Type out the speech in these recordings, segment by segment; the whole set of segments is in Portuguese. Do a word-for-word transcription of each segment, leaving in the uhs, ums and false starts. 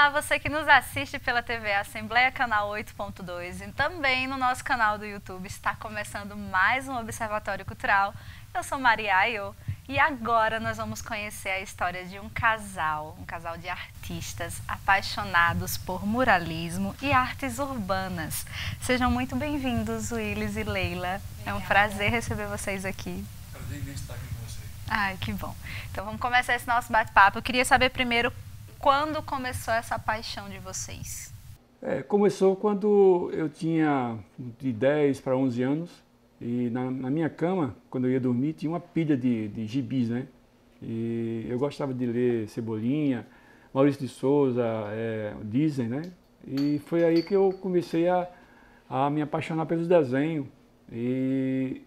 Olá, você que nos assiste pela T V Assembleia Canal oito ponto dois e também no nosso canal do YouTube. Está começando mais um Observatório Cultural. Eu sou Maria Ayo e agora nós vamos conhecer a história de um casal, um casal de artistas apaixonados por muralismo e artes urbanas. Sejam muito bem-vindos, Willis e Leila. É um prazer receber vocês aqui. Prazer em estar aqui com você. Ai, que bom. Então vamos começar esse nosso bate-papo. Eu queria saber primeiro quando começou essa paixão de vocês. É, começou quando eu tinha de dez para onze anos e na, na minha cama, quando eu ia dormir, tinha uma pilha de, de gibis, né? E eu gostava de ler Cebolinha, Maurício de Souza, é, Disney, né? E foi aí que eu comecei a, a me apaixonar pelos desenhos. E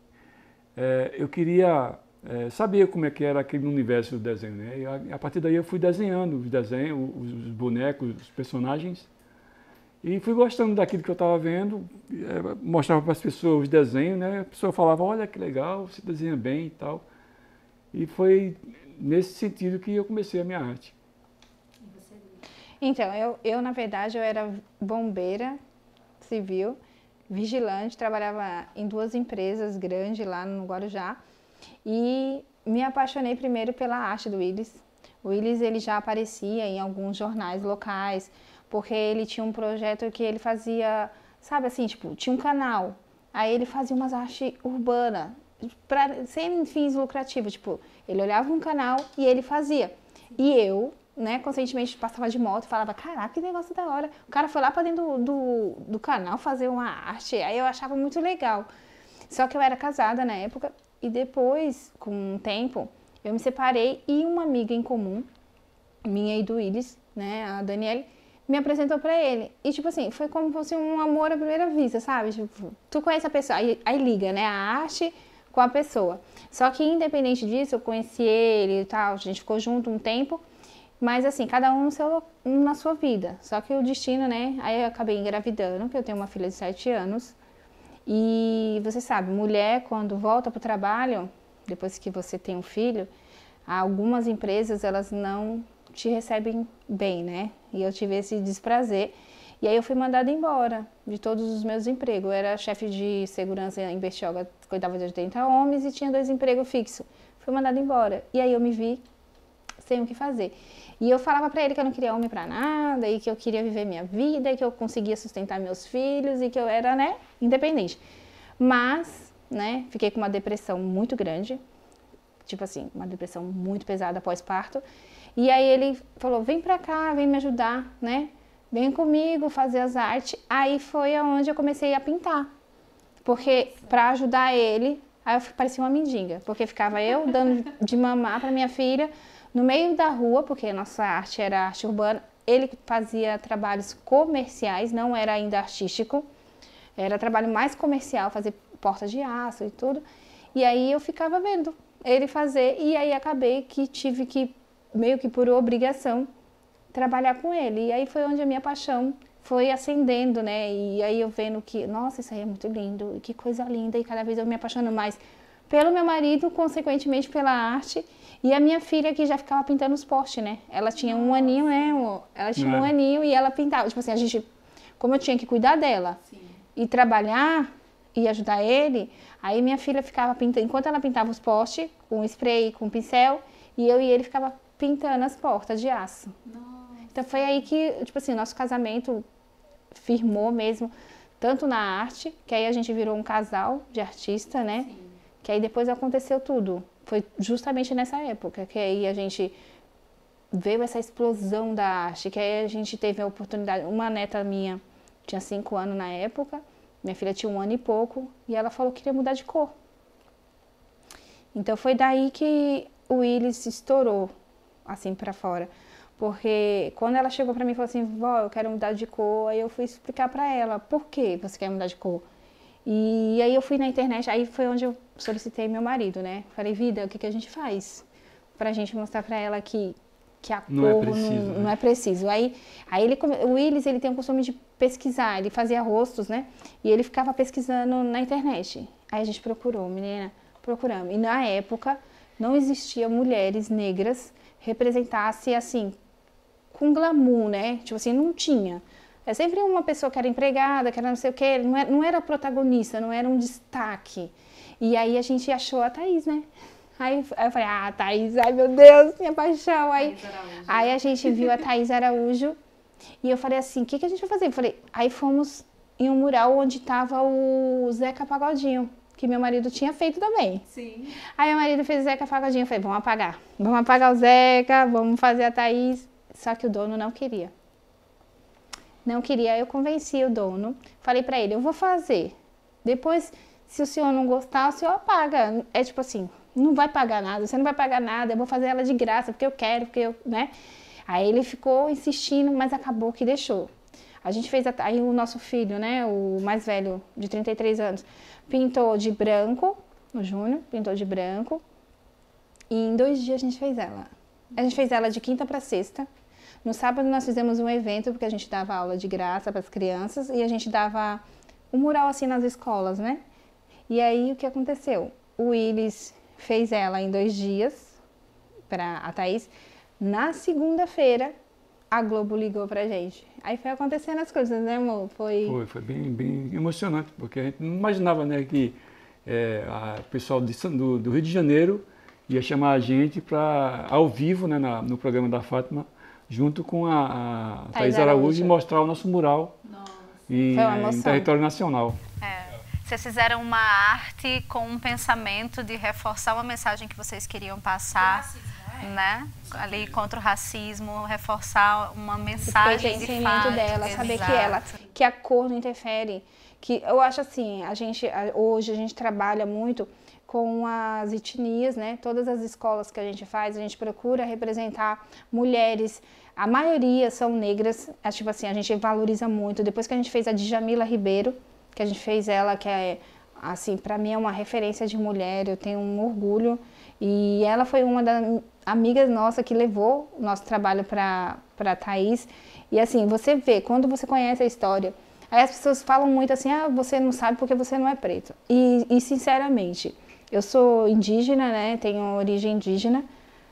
é, eu queria é, saber como é que era aquele universo do desenho, né? E a, a partir daí eu fui desenhando os desenhos, os, os bonecos, os personagens. E fui gostando daquilo que eu estava vendo, é, mostrava para as pessoas os desenhos, né? A pessoa falava, olha que legal, você desenha bem e tal. E foi nesse sentido que eu comecei a minha arte. Então, eu, eu na verdade, eu era bombeira civil, vigilante, trabalhava em duas empresas grandes lá no Guarujá. E me apaixonei primeiro pela arte do Willis. O Willis, ele já aparecia em alguns jornais locais, porque ele tinha um projeto que ele fazia, sabe assim, tipo, tinha um canal. Aí ele fazia umas artes urbanas, pra, sem fins lucrativos, tipo, ele olhava um canal e ele fazia. E eu, né, conscientemente passava de moto e falava, caraca, que negócio da hora. O cara foi lá pra dentro do, do, do canal fazer uma arte, aí eu achava muito legal. Só que eu era casada na época. E depois, com um tempo, eu me separei e uma amiga em comum, minha e do Willis, né, a Daniele, me apresentou pra ele. E, tipo assim, foi como se fosse um amor à primeira vista, sabe? Tipo, tu conhece a pessoa, aí, aí liga, né, a arte com a pessoa. Só que, independente disso, eu conheci ele e tal, a gente ficou junto um tempo, mas, assim, cada um, no seu, um na sua vida. Só que o destino, né, aí eu acabei engravidando, porque eu tenho uma filha de sete anos, e você sabe, mulher quando volta para o trabalho, depois que você tem um filho, algumas empresas elas não te recebem bem, né? E eu tive esse desprazer. E aí eu fui mandada embora de todos os meus empregos. Eu era chefe de segurança em Bertioga, cuidava de oitenta homens e tinha dois empregos fixos. Fui mandada embora. E aí eu me vi sem o que fazer. E eu falava pra ele que eu não queria homem pra nada, e que eu queria viver minha vida, e que eu conseguia sustentar meus filhos, e que eu era, né, independente. Mas, né, fiquei com uma depressão muito grande, tipo assim, uma depressão muito pesada pós-parto. E aí ele falou, vem pra cá, vem me ajudar, né, vem comigo fazer as artes. Aí foi onde eu comecei a pintar, porque pra ajudar ele, aí eu parecia uma mendiga, porque ficava eu dando de mamar pra minha filha, no meio da rua, porque a nossa arte era arte urbana, ele fazia trabalhos comerciais, não era ainda artístico, era trabalho mais comercial, fazer portas de aço e tudo. E aí eu ficava vendo ele fazer, e aí acabei que tive que, meio que por obrigação, trabalhar com ele. E aí foi onde a minha paixão foi acendendo, né? E aí eu vendo que, nossa, isso aí é muito lindo, que coisa linda, e cada vez eu me apaixono mais pelo meu marido, consequentemente pela arte. E a minha filha que já ficava pintando os postes, né? Ela tinha um aninho, né? Ela tinha é. um aninho e ela pintava. Tipo assim, a gente, como eu tinha que cuidar dela Sim. e trabalhar e ajudar ele, aí minha filha ficava pintando, enquanto ela pintava os postes, com spray, com pincel, e eu e ele ficava pintando as portas de aço. Nossa. Então foi aí que, tipo assim, nosso casamento firmou mesmo, tanto na arte, que aí a gente virou um casal de artista, né? Sim. Que aí depois aconteceu tudo. Foi justamente nessa época que aí a gente veio essa explosão da arte, que aí a gente teve a oportunidade, uma neta minha tinha cinco anos na época, minha filha tinha um ano e pouco, e ela falou que queria mudar de cor. Então foi daí que o Willis estourou, assim, pra fora. Porque quando ela chegou pra mim e falou assim, vó, eu quero mudar de cor, aí eu fui explicar pra ela, por que você quer mudar de cor? E aí eu fui na internet, aí foi onde eu solicitei meu marido, né? Falei, vida, o que, que a gente faz? Pra gente mostrar pra ela que, que a não cor é preciso, não, né? não é preciso. Aí, aí ele, o Willis, ele tem o costume de pesquisar, ele fazia rostos, né? E ele ficava pesquisando na internet. Aí a gente procurou, menina, procuramos. E na época não existia mulheres negras representassem, assim, com glamour, né? Tipo assim, não tinha. É sempre uma pessoa que era empregada, que era não sei o quê, não era, não era protagonista, não era um destaque. E aí a gente achou a Thaís, né? Aí, aí eu falei, ah, Thaís, ai meu Deus, minha paixão. Aí, aí a gente viu a Thaís Araújo e eu falei assim, o que, que a gente vai fazer? Eu falei, aí fomos em um mural onde estava o Zeca Pagodinho, que meu marido tinha feito também. Sim. Aí meu marido fez o Zeca Pagodinho, eu falei, vamos apagar. Vamos apagar o Zeca, vamos fazer a Thaís. Só que o dono não queria. Não queria, eu convenci o dono, falei pra ele, eu vou fazer. Depois, se o senhor não gostar, o senhor apaga. É tipo assim, não vai pagar nada, você não vai pagar nada, eu vou fazer ela de graça, porque eu quero, porque eu, né? Aí ele ficou insistindo, mas acabou que deixou. A gente fez, a, aí o nosso filho, né, o mais velho, de trinta e três anos, pintou de branco, o Júnior, pintou de branco, e em dois dias a gente fez ela. A gente fez ela de quinta para sexta. No sábado nós fizemos um evento, porque a gente dava aula de graça para as crianças, e a gente dava um mural assim nas escolas, né? E aí o que aconteceu? O Willis fez ela em dois dias, para a Thaís. Na segunda-feira, a Globo ligou pra gente. Aí foi acontecendo as coisas, né, amor? Foi, foi, foi bem, bem emocionante, porque a gente não imaginava, né, que é, o pessoal de, do, do Rio de Janeiro ia chamar a gente para, ao vivo, né, na, no programa da Fátima, junto com a, a Thaís Araújo, Araújo e mostrar o nosso mural em, em território nacional. É. Vocês fizeram uma arte com um pensamento de reforçar uma mensagem que vocês queriam passar, racismo, é? Né? Ali contra o racismo, reforçar uma mensagem de fato. Dela, saber que ela, que a cor não interfere. Que eu acho assim, a gente hoje a gente trabalha muito com as etnias, né? Todas as escolas que a gente faz, a gente procura representar mulheres. A maioria são negras, é, tipo assim, a gente valoriza muito. Depois que a gente fez a Djamila Ribeiro, que a gente fez ela, que é, assim, pra mim é uma referência de mulher, eu tenho um orgulho. E ela foi uma das amigas nossas que levou o nosso trabalho pra, pra Thaís. E assim, você vê, quando você conhece a história, aí as pessoas falam muito assim, ah, você não sabe porque você não é preto. E, e sinceramente, eu sou indígena, né, tenho origem indígena.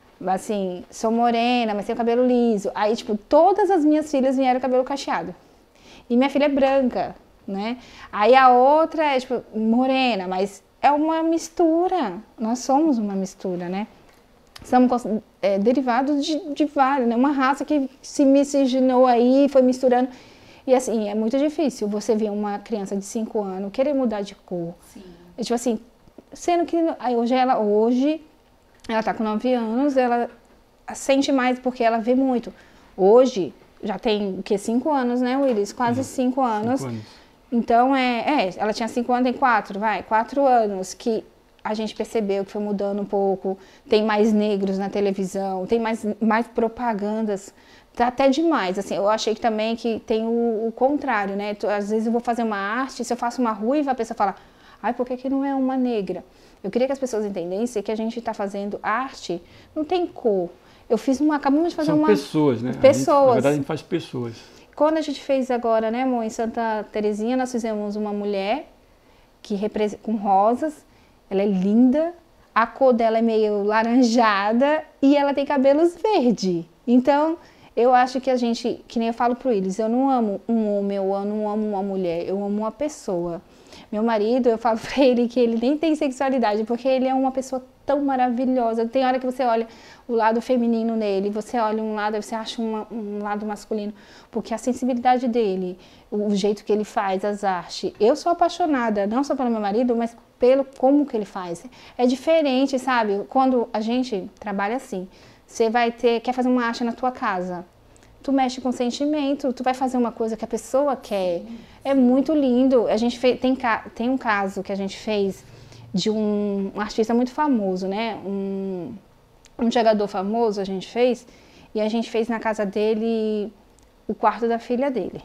Assim, sou morena, mas tenho cabelo liso. Aí, tipo, todas as minhas filhas vieram cabelo cacheado. E minha filha é branca, né? Aí a outra é, tipo, morena, mas é uma mistura. Nós somos uma mistura, né? Somos é, derivados de, de vários, né? Uma raça que se miscigenou aí, foi misturando. E, assim, é muito difícil você ver uma criança de cinco anos querer mudar de cor. Sim. É, tipo assim, sendo que aí, hoje ela... Hoje, ela tá com nove anos, ela sente mais porque ela vê muito. Hoje, já tem o quê? cinco anos, né, Willis? Quase cinco anos. Cinco anos. Então, é, é, ela tinha cinco anos, tem quatro, vai, quatro anos que a gente percebeu que foi mudando um pouco. Tem mais negros na televisão, tem mais, mais propagandas. Tá até demais, assim, eu achei que também que tem o, o contrário, né? Às vezes eu vou fazer uma arte, se eu faço uma ruiva, a pessoa fala, ai, por que que não é uma negra? Eu queria que as pessoas entendessem que a gente está fazendo arte, não tem cor. Eu fiz uma, acabamos de fazer São uma... pessoas, né? Pessoas. A gente, na verdade, a gente faz pessoas. Quando a gente fez agora, né, amor, em Santa Terezinha, nós fizemos uma mulher que representa, com rosas, ela é linda, a cor dela é meio laranjada e ela tem cabelos verdes. Então, eu acho que a gente, que nem eu falo pro eles, eu não amo um homem, eu não amo uma mulher, eu amo uma pessoa. Meu marido, eu falo pra ele que ele nem tem sexualidade, porque ele é uma pessoa tão maravilhosa. Tem hora que você olha o lado feminino nele, você olha um lado, você acha uma, um lado masculino, porque a sensibilidade dele, o jeito que ele faz, as artes. Eu sou apaixonada, não só pelo meu marido, mas pelo como que ele faz. É diferente, sabe? Quando a gente trabalha assim, você vai ter, quer fazer uma arte na tua casa. Tu mexe com sentimento, tu vai fazer uma coisa que a pessoa quer. É muito lindo. A gente fez, tem, tem um caso que a gente fez de um, um artista muito famoso, né? Um, um jogador famoso a gente fez, e a gente fez na casa dele o quarto da filha dele.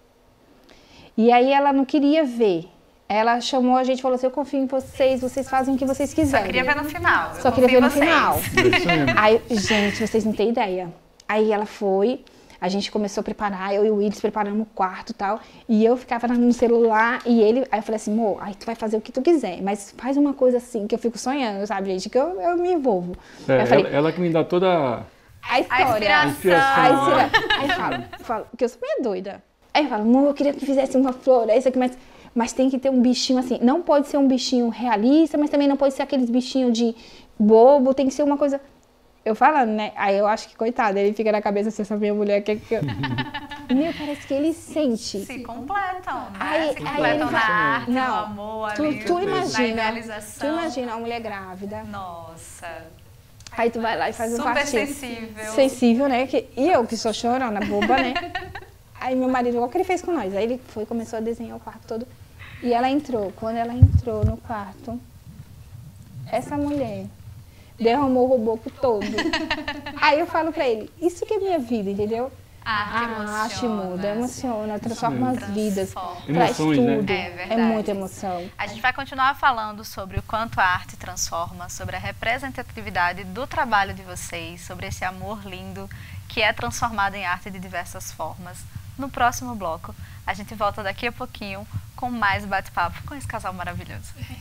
E aí ela não queria ver. Ela chamou a gente e falou assim, eu confio em vocês, vocês fazem o que vocês quiserem. Só queria ver no final. Só queria ver no final. Aí, gente, vocês não têm ideia. Aí ela foi... A gente começou a preparar, eu e o Willis preparamos o quarto e tal, e eu ficava no celular, e ele, aí eu falei assim, amor, aí tu vai fazer o que tu quiser, mas faz uma coisa assim, que eu fico sonhando, sabe, gente, que eu, eu me envolvo. É, eu falei, ela, ela que me dá toda a história. A inspiração. A inspira- Aí eu falo, falo, porque eu sou meio doida. Aí eu falo, amor, eu queria que fizesse uma flor, é isso aqui, mas, mas tem que ter um bichinho assim. Não pode ser um bichinho realista, mas também não pode ser aqueles bichinhos de bobo, tem que ser uma coisa... Eu falando, né? Aí eu acho que, coitado, ele fica na cabeça assim, essa minha mulher que... que eu... Meu, parece que ele sente. Se completam, né? Aí- Se aí completam ele na fala- arte, Não, no amor, Tu, ali, tu na imagina, tu idealização. imagina uma mulher grávida. Nossa, Aí tu vai lá e faz um super quartinho. sensível. Sensível, né? Que, e eu que sou chorona, boba, né? Aí meu marido, igual que ele fez com nós. Aí ele foi, começou a desenhar o quarto todo. E ela entrou. Quando ela entrou no quarto, essa mulher derramou o reboco todo. Aí eu falo pra ele, isso que é minha vida, entendeu? A arte A emociona. arte muda, emociona, transforma as vidas, Transforma. traz Emoções, né? tudo. É verdade. É muita emoção. A gente vai continuar falando sobre o quanto a arte transforma, sobre a representatividade do trabalho de vocês, sobre esse amor lindo que é transformado em arte de diversas formas. No próximo bloco, a gente volta daqui a pouquinho com mais bate-papo com esse casal maravilhoso.